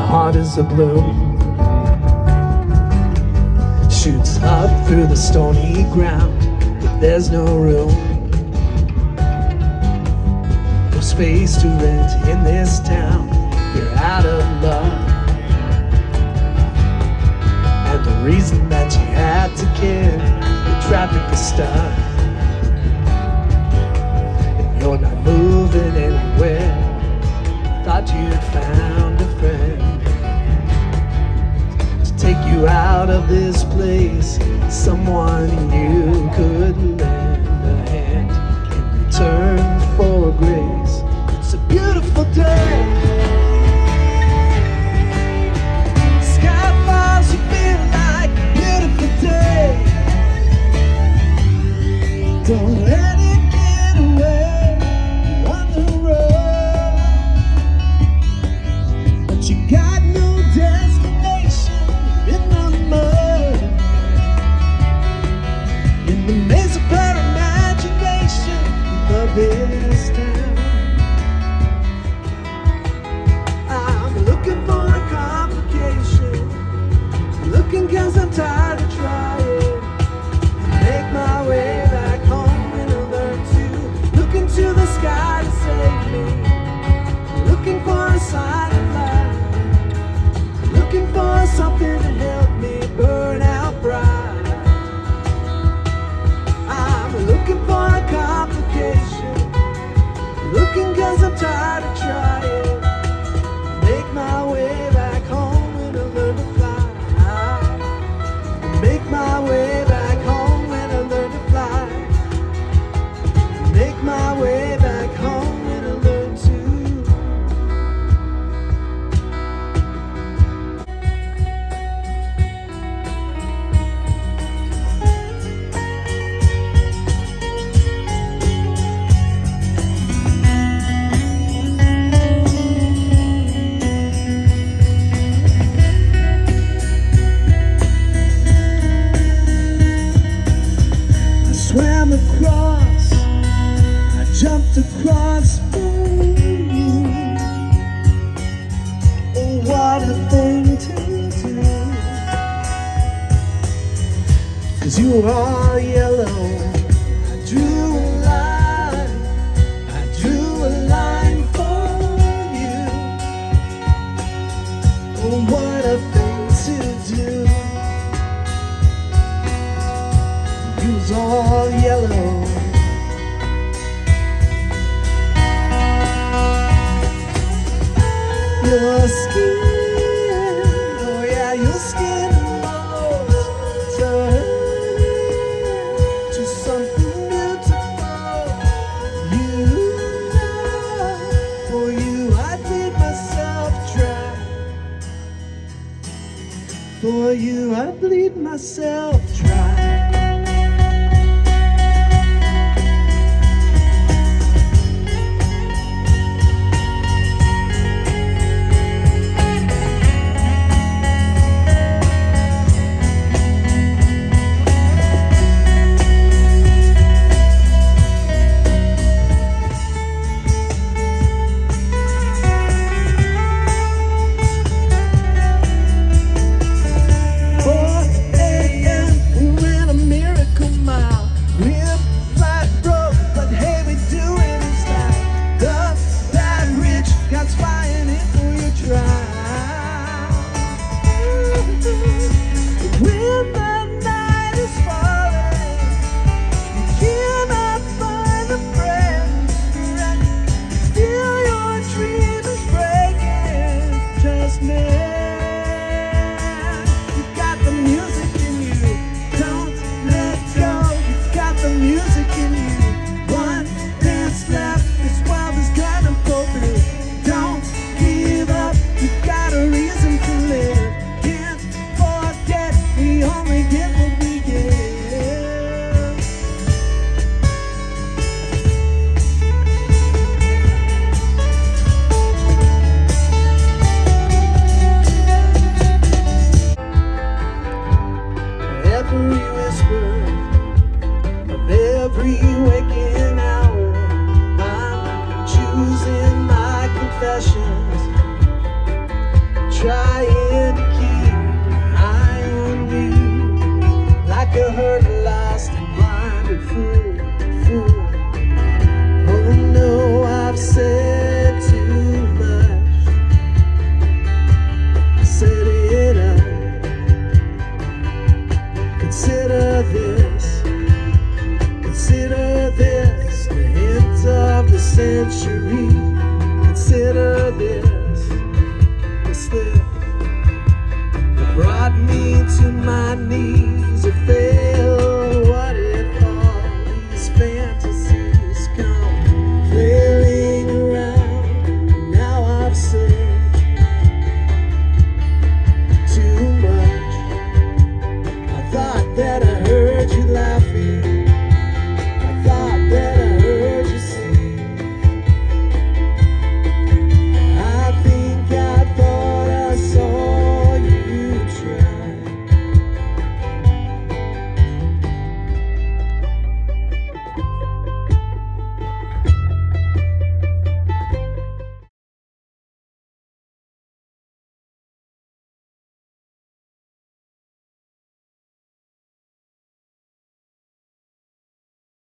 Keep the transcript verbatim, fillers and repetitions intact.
heart is a bloom, shoots up through the stony ground, but there's no room, no space to rent in this town. You're out of love, and the reason that you had to care, the traffic is stuck, and you're not moving anywhere. Thought you'd found a friend to take you out of this place, someone you could lend a hand in return for grace. It's a beautiful day, sky falls, you feel like a beautiful day. Don't let it get away on the road, but you got no destination in the mud, in the maze of her imagination, the best time. I'm looking for a complication, looking cause I'm tired of trying to make my way back home and I learn to look into the sky to save me, looking for a sign of life, looking for something to help me burn out bright. I'm looking for a complication, looking cause I'm tired of trying to make my way back home and I learn to fly. Make my way back home when I learn to fly. Make my way back home when I learn to. I swam across, I jumped across for you. Oh, what a thing to do, cause you are yellow. I drew a line, I drew a line for you. Oh, what a thing to do. You was all yellow. Your skin, oh yeah, your skin almost turned to something beautiful. You know, for you I'd bleed myself dry. For you I'd bleed myself dry. four A M when brought me to my knees.